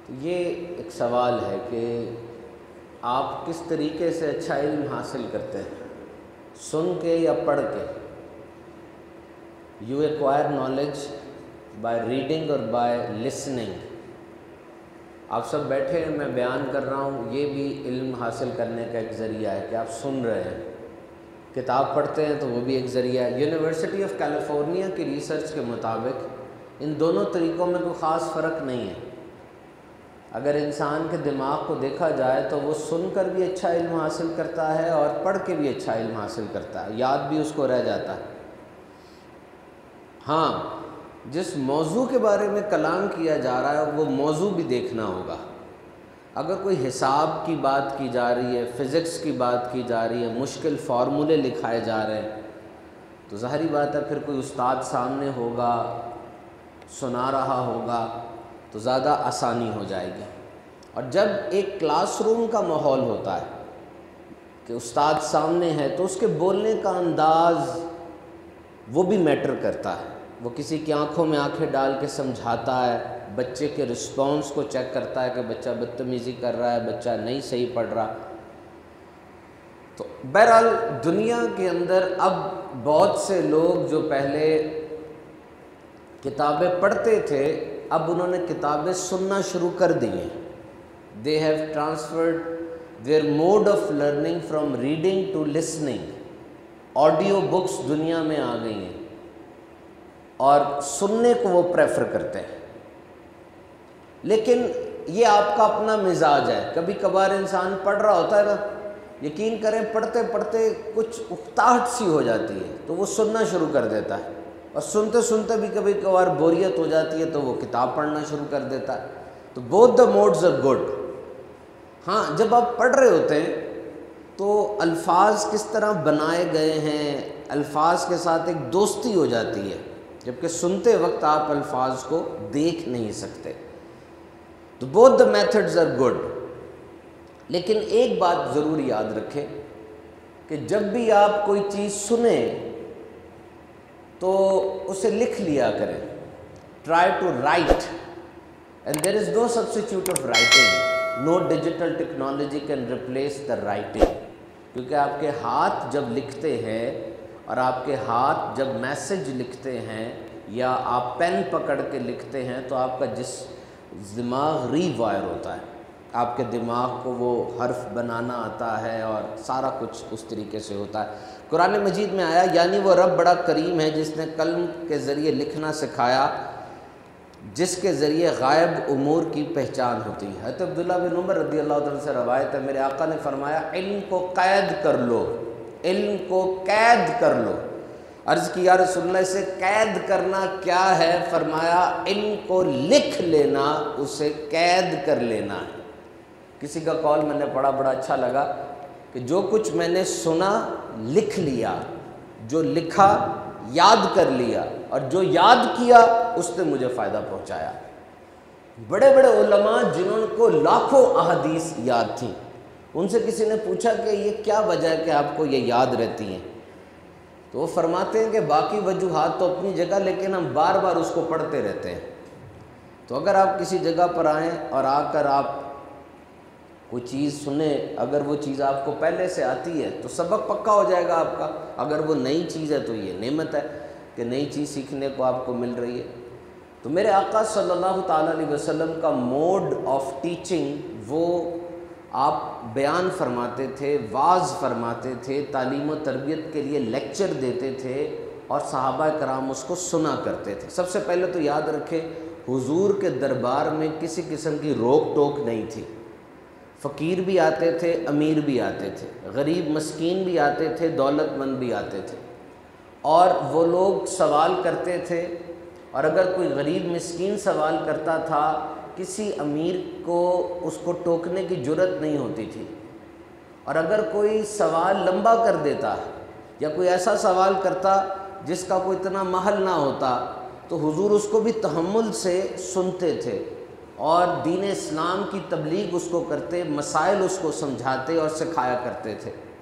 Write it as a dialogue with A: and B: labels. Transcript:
A: تو یہ ایک سوال ہے کہ آپ کس طریقے سے اچھا علم حاصل کرتے ہیں، سن کے یا پڑھ کے؟ You acquire knowledge by reading اور بائی لسننگ۔ آپ سب بیٹھے ہیں، میں بیان کر رہا ہوں، یہ بھی علم حاصل کرنے کا ایک ذریعہ ہے کہ آپ سن رہے ہیں۔ کتاب پڑھتے ہیں تو وہ بھی ایک ذریعہ ہے۔ یونیورسٹی آف کیلیفورنیا کی ریسرچ کے مطابق ان دونوں طریقوں میں کوئی خاص فرق نہیں ہے۔ اگر انسان کے دماغ کو دیکھا جائے تو وہ سن کر بھی اچھا علم حاصل کرتا ہے اور پڑھ کے بھی اچھا علم حاصل کرتا ہے، یاد بھی اس کو رہ جاتا ہے۔ ہاں، جس موضوع کے بارے میں کلام کیا جا رہا ہے وہ موضوع بھی دیکھنا ہوگا۔ اگر کوئی حساب کی بات کی جا رہی ہے، فزکس کی بات کی جا رہی ہے، مشکل فارمولے لکھائے جا رہے ہیں، تو ظاہری بات ہے پھر کوئی استاد سامنے ہوگا، سنا رہا ہوگا تو زیادہ آسانی ہو جائے گی۔ اور جب ایک کلاس روم کا ماحول ہوتا ہے کہ استاد سامنے ہے تو اس کے بولنے کا انداز وہ بھی میٹر کرتا ہے۔ وہ کسی کی آنکھوں میں آنکھیں ڈال کے سمجھاتا ہے، بچے کے رسپانس کو چیک کرتا ہے کہ بچہ بدتمیزی کر رہا ہے، بچہ نہیں صحیح پڑھ رہا۔ تو بہرحال دنیا کے اندر اب بہت سے لوگ جو پہلے کتابیں پڑھتے تھے، اب انہوں نے کتابیں سننا شروع کر دی ہیں۔ They have transferred their mode of learning from reading to listening۔ Audio books دنیا میں آ گئی ہیں اور سننے کو وہ پریفر کرتے ہیں۔ لیکن یہ آپ کا اپنا مزاج ہے۔ کبھی کبھار انسان پڑھ رہا ہوتا ہے نا، یقین کریں پڑھتے پڑھتے کچھ اکتاہٹ سی ہو جاتی ہے تو وہ سننا شروع کر دیتا ہے، اور سنتے سنتے بھی کبھی کبھار بوریت ہو جاتی ہے تو وہ کتاب پڑھنا شروع کر دیتا ہے۔ تو both the modes are good۔ ہاں، جب آپ پڑھ رہے ہوتے ہیں تو الفاظ کس طرح بنائے گئے ہیں، الفاظ کے ساتھ ایک دوستی ہو جاتی ہے، جبکہ سنتے وقت آپ الفاظ کو دیکھ نہیں سکتے۔ تو both the methods are good۔ لیکن ایک بات ضرور یاد رکھیں کہ جب بھی آپ کوئی چیز سنیں تو اسے لکھ لیا کریں۔ Try to write and there is no substitute of writing۔ No digital technology can replace the writing۔ کیونکہ آپ کے ہاتھ جب لکھتے ہیں اور آپ کے ہاتھ جب میسج لکھتے ہیں یا آپ پین پکڑ کے لکھتے ہیں تو آپ کا دماغ ری وائر ہوتا ہے، آپ کے دماغ کو وہ حرف بنانا آتا ہے اور سارا کچھ اس طریقے سے ہوتا ہے۔ قرآن مجید میں آیا یعنی وہ رب بڑا کریم ہے جس نے قلم کے ذریعے لکھنا سکھایا، جس کے ذریعے غائب امور کی پہچان ہوتی ہے۔ حضرت عبداللہ بن عمر رضی اللہ عنہ سے روایت ہے، میرے آقا نے فرمایا علم کو قید کر لو، علم کو قید کر لو۔ عرض کی یا رسول اللہ اسے قید کرنا کیا ہے؟ فرمایا علم کو لکھ لینا اسے قید کر لینا ہے۔ کسی کا قول میں نے پڑھا، بڑا اچھا لگا کہ جو کچھ میں نے سنا لکھ لیا، جو لکھا یاد کر لیا، اور جو یاد کیا اس نے مجھے فائدہ پہنچایا۔ بڑے بڑے علماء جنہوں کو لاکھوں احادیث یاد تھیں، ان سے کسی نے پوچھا کہ یہ کیا وجہ ہے کہ آپ کو یہ یاد رہتی ہیں؟ تو وہ فرماتے ہیں کہ باقی وجوہات تو اپنی جگہ، لیکن ہم بار بار اس کو پڑھتے رہتے ہیں۔ تو اگر آپ کسی جگہ پر آئیں اور آ کر آپ کوئی چیز سنیں، اگر وہ چیز آپ کو پہلے سے آتی ہے تو سبق پکا ہو جائے گا آپ کا۔ اگر وہ نئی چیز ہے تو یہ نعمت ہے کہ نئی چیز سیکھنے کو آپ کو مل رہی ہے۔ تو میرے آقا صلی اللہ تعالیٰ علیہ وسلم کا موڈ آف ٹیچنگ، وہ آپ بیان فرماتے تھے، واعظ فرماتے تھے، تعلیم و تربیت کے لیے لیکچر دیتے تھے اور صحابہ کرام اس کو سنا کرتے تھے۔ سب سے پہلے تو یاد رکھیں حضور کے دربار میں کسی قسم کی روک ٹوک نہیں تھی۔ فقیر بھی آتے تھے، امیر بھی آتے تھے، غریب مسکین بھی آتے تھے، دولت مند بھی آتے تھے، اور وہ لوگ سوال کرتے تھے۔ اور اگر کوئی غریب مسکین سوال کرتا تھا، کسی امیر کو اس کو ٹوکنے کی جرت نہیں ہوتی تھی۔ اور اگر کوئی سوال لمبا کر دیتا یا کوئی ایسا سوال کرتا جس کا کوئی اتنا محل نہ ہوتا تو حضور اس کو بھی تحمل سے سنتے تھے اور دین اسلام کی تبلیغ اس کو کرتے، مسائل اس کو سمجھاتے اور سکھایا کرتے تھے۔